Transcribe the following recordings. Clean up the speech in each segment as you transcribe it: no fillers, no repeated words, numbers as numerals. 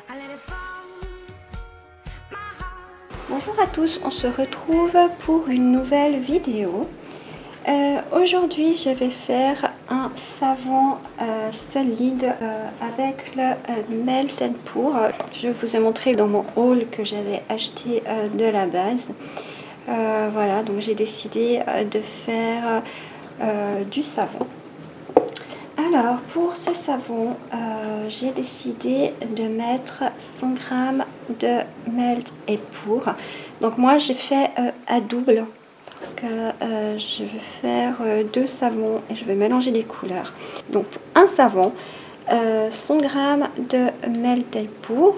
Bonjour à tous, on se retrouve pour une nouvelle vidéo. Aujourd'hui je vais faire un savon solide avec le Melt & Pour. Je vous ai montré dans mon haul que j'avais acheté de la base. Voilà, donc j'ai décidé de faire du savon. Alors pour ce savon, j'ai décidé de mettre 100 g de Melt & Pour. Donc moi j'ai fait à double parce que je vais faire deux savons et je vais mélanger les couleurs. Donc un savon, 100 g de Melt & Pour,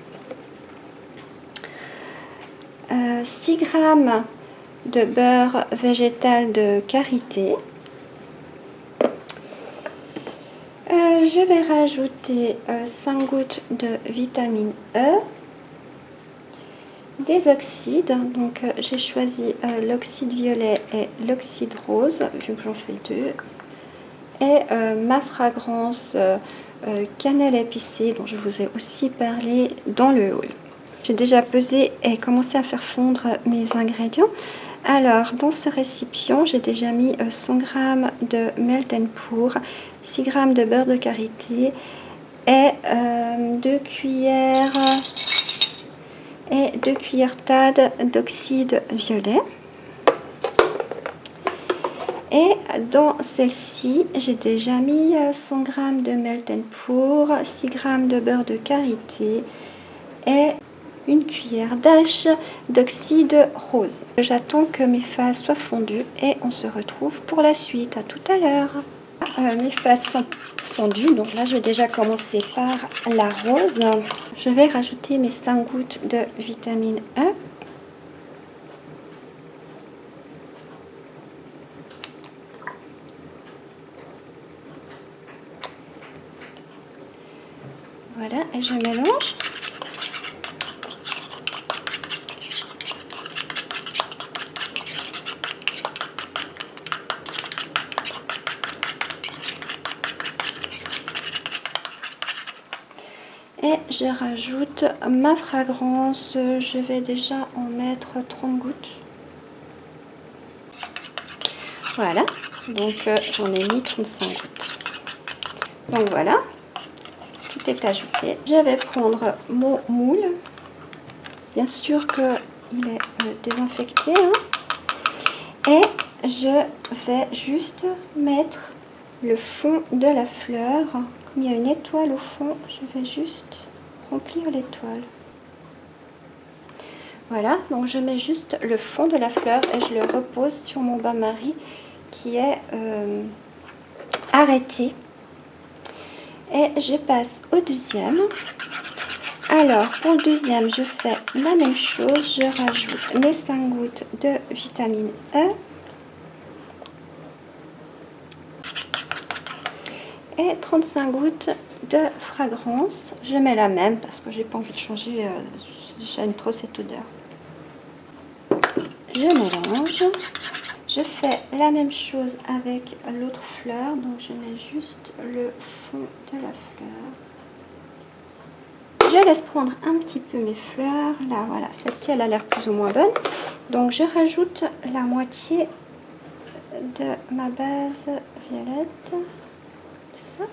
6 g de beurre végétal de karité. Je vais rajouter 5 gouttes de vitamine E, des oxydes, donc j'ai choisi l'oxyde violet et l'oxyde rose, vu que j'en fais deux, et ma fragrance cannelle épicée, dont je vous ai aussi parlé dans le haul. J'ai déjà pesé et commencé à faire fondre mes ingrédients. Alors, dans ce récipient, j'ai déjà mis 100 g de Melt & Pour, 6 g de beurre de karité et 2 cuillères tades d'oxyde violet. Et dans celle-ci, j'ai déjà mis 100 g de Melt & Pour, 6 g de beurre de karité et une cuillère d'âge d'oxyde rose. J'attends que mes faces soient fondues et on se retrouve pour la suite. À tout à l'heure. Mes faces sont fondues, donc là je vais déjà commencer par la rose. Je vais rajouter mes 5 gouttes de vitamine E. Voilà, et je mélange. Et je rajoute ma fragrance, je vais déjà en mettre 30 gouttes. Voilà, donc j'en ai mis 35 gouttes. Donc voilà, tout est ajouté. Je vais prendre mon moule. Bien sûr qu'il est désinfecté. Hein. Et je vais juste mettre le fond de la fleur. Comme il y a une étoile au fond, je vais juste remplir l'étoile. Voilà, donc je mets juste le fond de la fleur et je le repose sur mon bain-marie qui est arrêté. Et je passe au deuxième. Alors, pour le deuxième, je fais la même chose. Je rajoute mes 5 gouttes de vitamine E. Et 35 gouttes de fragrance. Je mets la même parce que j'ai pas envie de changer. J'aime trop cette odeur. Je mélange. Je fais la même chose avec l'autre fleur. Donc je mets juste le fond de la fleur. Je laisse prendre un petit peu mes fleurs. Là, voilà, celle-ci, elle a l'air plus ou moins bonne. Donc je rajoute la moitié de ma base violette. Ça.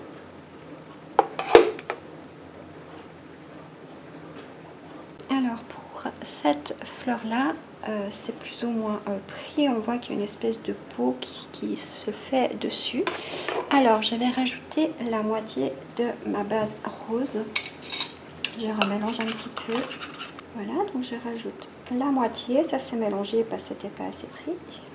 Alors pour cette fleur là, c'est plus ou moins pris. On voit qu'il y a une espèce de peau qui se fait dessus. Alors je vais rajouter la moitié de ma base rose. Je remélange un petit peu. Voilà, donc je rajoute la moitié. Ça s'est mélangé parce que c'était pas assez pris.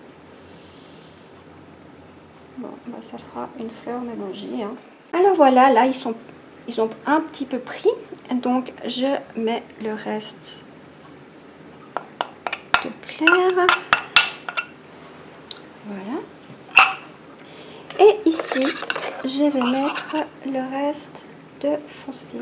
Bon, bah, ça fera une fleur mélangée. Hein. Alors voilà, là ils ont un petit peu pris. Donc je mets le reste de clair. Voilà. Et ici, je vais mettre le reste de foncé.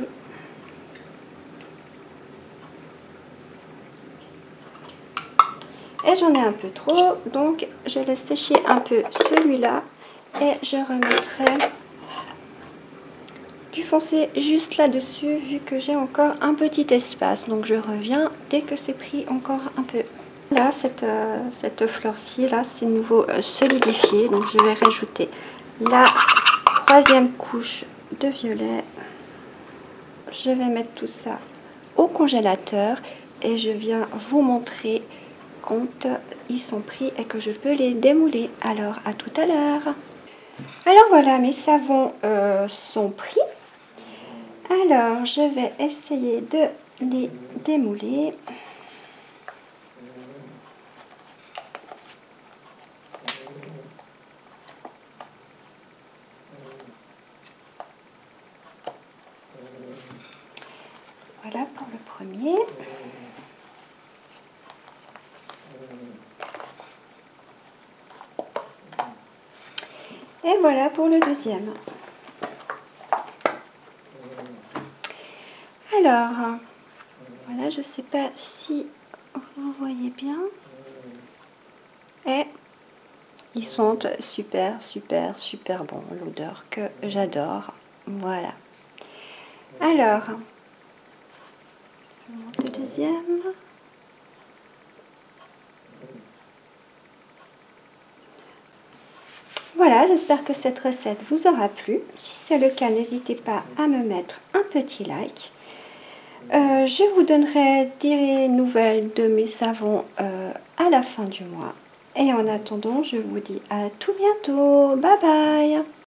Et j'en ai un peu trop, donc je laisse sécher un peu celui-là et je remettrai du foncé juste là-dessus vu que j'ai encore un petit espace. Donc je reviens dès que c'est pris encore un peu. Là, cette fleur-ci, là, c'est nouveau solidifié. Donc je vais rajouter la troisième couche de violet. Je vais mettre tout ça au congélateur et je viens vous montrer quand ils sont pris et que je peux les démouler. Alors à tout à l'heure. Alors voilà, mes savons sont pris. Alors je vais essayer de les démouler. Voilà pour le premier. Et voilà pour le deuxième. Alors, voilà, je ne sais pas si vous voyez bien. Et ils sont super, super, super bons. L'odeur que j'adore. Voilà. Alors, je monte le deuxième. Voilà, j'espère que cette recette vous aura plu. Si c'est le cas, n'hésitez pas à me mettre un petit like. Je vous donnerai des nouvelles de mes savons à la fin du mois. Et en attendant, je vous dis à tout bientôt. Bye bye!